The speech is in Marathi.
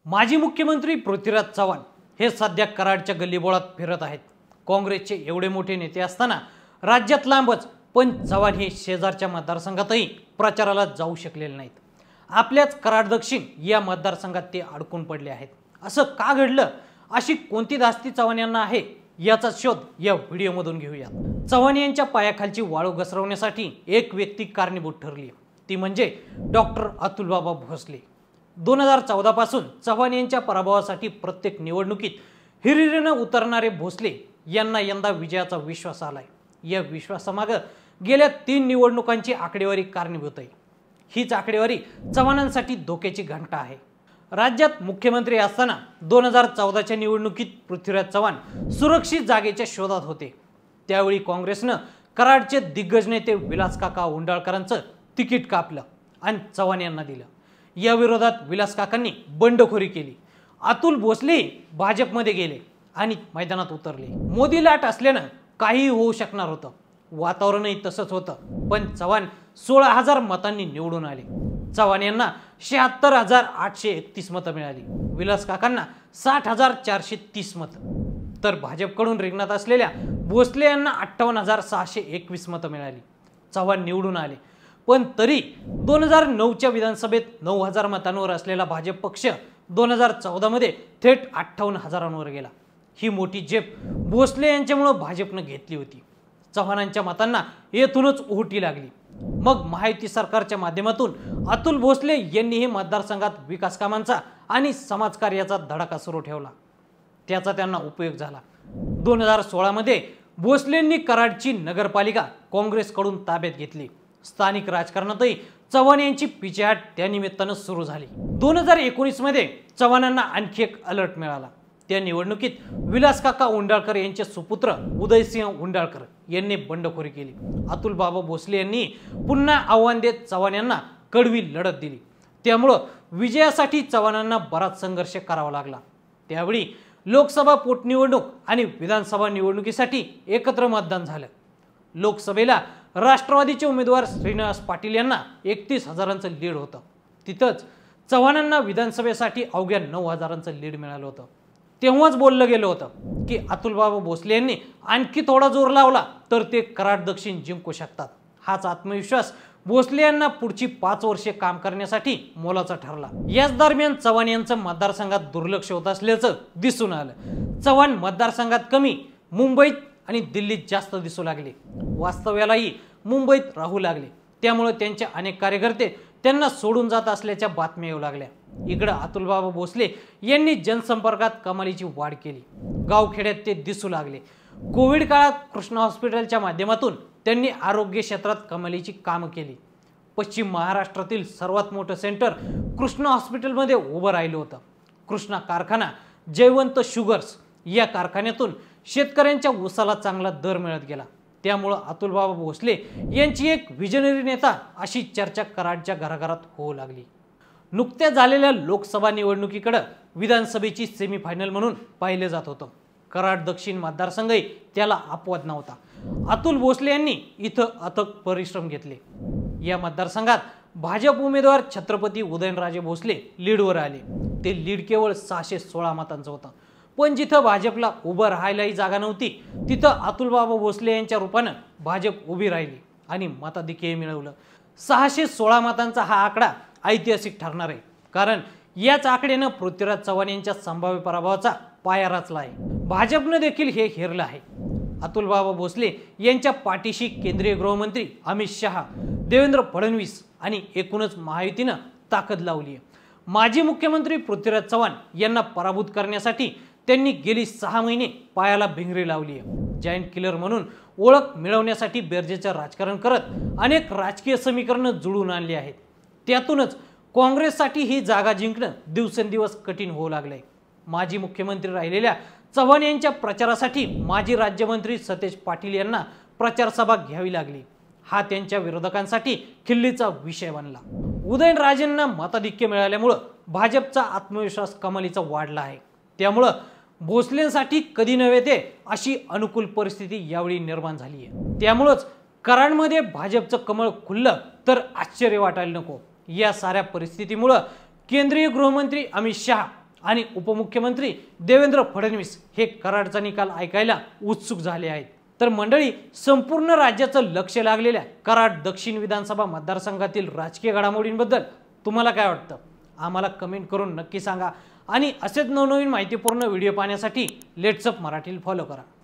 माजी मुख्यमंत्री पृथ्वीराज चव्हाण हे सध्या कराडच्या गल्लीबोळात फिरत आहेत। काँग्रेसचे एवढे मोठे नेते असताना राज्यात लांबच, पण चव्हाण हे शेजारच्या मतदारसंघातही प्रचाराला जाऊ शकलेले नाहीत। आपल्याच कराड दक्षिण या मतदारसंघात ते अडकून पडले आहेत। असं का घडलं? अशी कोणती धास्ती चव्हाण यांना आहे याचा शोध या व्हिडिओमधून घेऊया। चव्हाण यांच्या पायाखालची वाळू घसरवण्यासाठी एक व्यक्ती कारणीभूत ठरली, ती म्हणजे डॉक्टर अतुलबाबा भोसले। 2014 पासून चव्हाण यांच्या पराभवासाठी प्रत्येक निवडणुकीत हिरिरीने उतरणारे भोसले यांना यंदा विजयाचा विश्वास आलाय। या विश्वासामागे गेल्या 3 निवडणुकांची आकडेवारी कारणीभूत आहे। हीच आकडेवारी चव्हाणांसाठी धोक्याची घंटा आहे। राज्यात मुख्यमंत्री असताना 2014च्या निवडणुकीत पृथ्वीराज चव्हाण सुरक्षित जागेच्या शोधात होते। त्यावेळी काँग्रेसने कराडचे दिग्गज नेते विलास काका उंडाळकरांचं तिकीट कापलं आणि चव्हाण यांना दिलं। या विरोधात विलास काकांनी बंडखोरी केली। अतुल भोसले भाजपमध्ये गेले आणि मैदानात उतरले। मोदी लाट असल्याने काही होऊ शकणार होतं, वातावरणही तसंच होतं, पण चव्हाण 16,000 मतांनी निवडून आले। चव्हाण यांना 76,831 मतं मिळाली, विलास काकांना 60,430 मतं, तर भाजपकडून रिंगणात असलेल्या भोसले यांना 58,621 मतं मिळाली। चव्हाण निवडून आले, पण तरी 2009च्या विधानसभेत 9,000 मतांवर असलेला भाजप पक्ष 2014 मध्ये थेट 58,000वर गेला। ही मोठी झेप भोसले यांच्यामुळे भाजपने घेतली होती। चव्हाणांच्या मतांना येथूनच ओहोटी लागली। मग महायुती सरकारच्या माध्यमातून अतुल भोसले यांनीही मतदारसंघात विकास कामांचा आणि समाजकार्याचा धडाका सुरू ठेवला। त्याचा त्यांना उपयोग झाला। 2016 मध्ये भोसलेंनी कराडची नगरपालिका काँग्रेसकडून ताब्यात घेतली। स्थानिक राजकारणातही चव्हाण यांची पिछेहाट त्या निमित्ताने सुरू झाली। 2019 मध्ये चव्हाणांना आणखी एक अलर्ट मिळाला। त्या निवडणुकीत विलास काका उंडाळकर यांचे सुपुत्र उदयसिंह उंडाळकर यांनी बंडखोरी केली। अतुल बाबा भोसले यांनी पुन्हा आव्हान देत चव्हाण यांना कडवी लढत दिली। त्यामुळे विजयासाठी चव्हाणांना बराच संघर्ष करावा लागला। त्यावेळी लोकसभा पोटनिवडणूक आणि विधानसभा निवडणुकीसाठी एकत्र मतदान झालं। लोकसभेला राष्ट्रवादीचे उमेदवार श्रीनिवास पाटील यांना 31,000चं लीड होतं। तिथंच चव्हाणांना विधानसभेसाठी अवघ्या 9,000चं लीड मिळालं होतं। तेव्हाच बोललं गेलं होतं की अतुलबाबा भोसले यांनी आणखी थोडा जोर लावला तर ते कराड दक्षिण जिंकू शकतात। हाच आत्मविश्वास भोसले यांना पुढची 5 वर्षे काम करण्यासाठी मोलाचा ठरला। याच दरम्यान चव्हाण यांचं मतदारसंघात दुर्लक्ष होत असल्याचं दिसून आलं। चव्हाण मतदारसंघात कमी, मुंबईत आणि दिल्लीत जास्त दिसू लागले। वास्तव्यालाही मुंबईत राहू लागले। त्यामुळे त्यांचे अनेक कार्यकर्ते त्यांना सोडून जात असल्याच्या बातम्या येऊ लागल्या। इकडे अतुलबाबा भोसले यांनी जनसंपर्कात कमालीची वाढ केली। गावखेड्यात ते दिसू लागले। कोविड काळात कृष्णा हॉस्पिटलच्या माध्यमातून त्यांनी आरोग्य क्षेत्रात कमालीची कामं केली। पश्चिम महाराष्ट्रातील सर्वात मोठं सेंटर कृष्णा हॉस्पिटलमध्ये उभं राहिलं होतं। कृष्णा कारखाना, जयवंत शुगर्स या कारखान्यातून शेतकऱ्यांच्या ऊसाला चांगला दर मिळत गेला। त्यामुळे अतुलबाबा भोसले यांची एक विजनरी नेता अशी चर्चा कराडच्या घराघरात होऊ लागली। नुकत्याच झालेल्या लोकसभा निवडणुकीकडे विधानसभेची सेमीफायनल म्हणून पाहिले जात होतं। कराड दक्षिण मतदारसंघही त्याला अपवाद नव्हता। अतुल भोसले यांनी इथं अथक परिश्रम घेतले। या मतदारसंघात भाजप उमेदवार छत्रपती उदयनराजे भोसले लीडवर आले। ते लीड केवळ 616 मतांचं होतं। पण जिथं भाजपला उभं राहायलाही जागा नव्हती, तिथं अतुलबाबा भोसले यांच्या रूपाने भाजप उभी राहिली आणि मताधिक्य मिळवलं। 616 मतांचा हा आकडा ऐतिहासिक ठरणार आहे, कारण याच आकड्यानं पृथ्वीराज चव्हाण यांच्या संभाव्य पराभवाचा पाया रचला आहे। भाजपने देखील हे हेरलं आहे। अतुलबाबा भोसले यांच्या पाठीशी केंद्रीय गृहमंत्री अमित शहा, देवेंद्र फडणवीस आणि एकूणच महायुतीनं ताकद लावली आहे। माजी मुख्यमंत्री पृथ्वीराज चव्हाण यांना पराभूत करण्यासाठी त्यांनी गेली 6 महिने पायाला भिंगरी लावली आहे। जायंट किलर म्हणून ओळख मिळवण्यासाठी बेरजेचं राजकारण करत अनेक राजकीय समीकरणं जुळून आणली आहेत। त्यातूनच काँग्रेससाठी ही जागा जिंकणं दिवसेंदिवस कठीण होऊ लागलंय। माजी मुख्यमंत्री राहिलेल्या चव्हाण यांच्या प्रचारासाठी माजी राज्यमंत्री सतेज पाटील यांना प्रचार सभा घ्यावी लागली। हा त्यांच्या विरोधकांसाठी खिल्लीचा विषय बनला। उदयनराजेंना मताधिक्य मिळाल्यामुळे भाजपचा आत्मविश्वास कमालीचा वाढला आहे। त्यामुळे भोसलेंसाठी कधी नव्हे ते अशी अनुकूल परिस्थिती यावेळी निर्माण झाली आहे। त्यामुळेच कराडमध्ये भाजपचं कमळ खुललं तर आश्चर्य वाटायला नको। या साऱ्या परिस्थितीमुळे केंद्रीय गृहमंत्री अमित शहा आणि उपमुख्यमंत्री देवेंद्र फडणवीस हे कराडचा निकाल ऐकायला उत्सुक झाले आहेत। तर मंडळी, संपूर्ण राज्याचं लक्ष लागलेल्या कराड दक्षिण विधानसभा मतदारसंघातील राजकीय घडामोडींबद्दल तुम्हाला काय वाटतं? आम्हाला कमेंट करून नक्की सांगा आणि असेच नवनवीन माहितीपूर्ण व्हिडिओ पाहण्यासाठी लेट्स अप मराठीला फॉलो करा।